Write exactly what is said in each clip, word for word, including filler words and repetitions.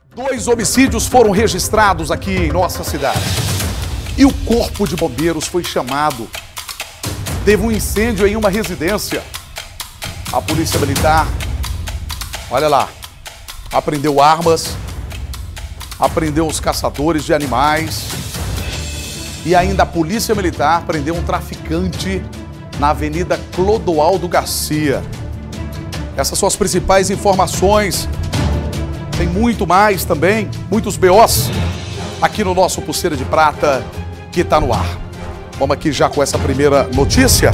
Dois homicídios foram registrados aqui em nossa cidade. E o Corpo de Bombeiros foi chamado. Teve um incêndio em uma residência. A Polícia Militar, olha lá, apreendeu armas, apreendeu os caçadores de animais. E ainda a Polícia Militar prendeu um traficante na Avenida Clodoaldo Garcia. Essas são as principais informações. Tem muito mais também, muitos B Os aqui no nosso Pulseira de Prata que está no ar. Vamos aqui já com essa primeira notícia.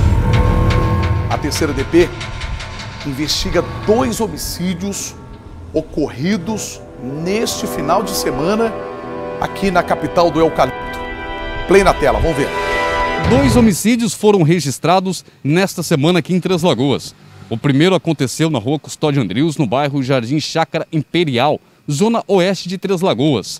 A terceira D P investiga dois homicídios ocorridos neste final de semana aqui na capital do Eucalipto. Play na tela, vamos ver. Dois homicídios foram registrados nesta semana aqui em Três Lagoas. O primeiro aconteceu na rua Custódio Andrius, no bairro Jardim Chácara Imperial, zona oeste de Três Lagoas.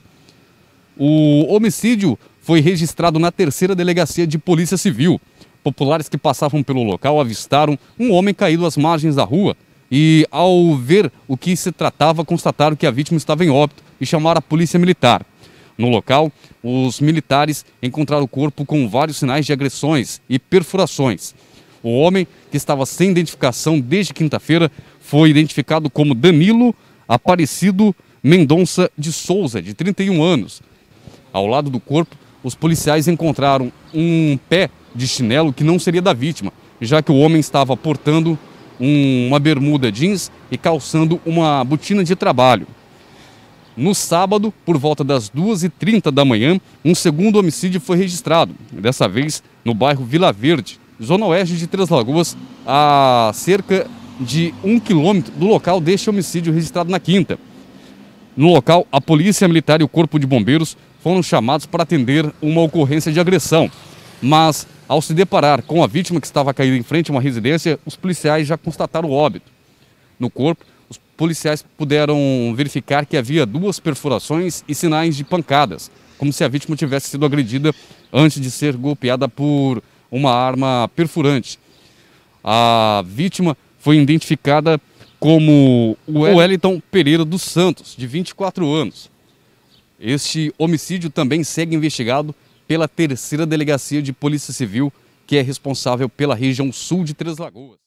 O homicídio foi registrado na terceira delegacia de Polícia Civil. Populares que passavam pelo local avistaram um homem caído às margens da rua e, ao ver o que se tratava, constataram que a vítima estava em óbito e chamaram a Polícia Militar. No local, os militares encontraram o corpo com vários sinais de agressões e perfurações. O homem, que estava sem identificação desde quinta-feira, foi identificado como Danilo Aparecido Mendonça de Souza, de trinta e um anos. Ao lado do corpo, os policiais encontraram um pé de chinelo que não seria da vítima, já que o homem estava portando um, uma bermuda jeans e calçando uma botina de trabalho. No sábado, por volta das duas e trinta da manhã, um segundo homicídio foi registrado, dessa vez no bairro Vila Verde, zona oeste de Três Lagoas, a cerca de um quilômetro do local deste homicídio registrado na quinta. No local, a Polícia Militar e o Corpo de Bombeiros foram chamados para atender uma ocorrência de agressão. Mas, ao se deparar com a vítima que estava caída em frente a uma residência, os policiais já constataram o óbito. No corpo, os policiais puderam verificar que havia duas perfurações e sinais de pancadas, como se a vítima tivesse sido agredida antes de ser golpeada por uma arma perfurante. A vítima foi identificada como o Wellington Pereira dos Santos, de vinte e quatro anos. Este homicídio também segue investigado pela terceira delegacia de Polícia Civil, que é responsável pela região sul de Três Lagoas.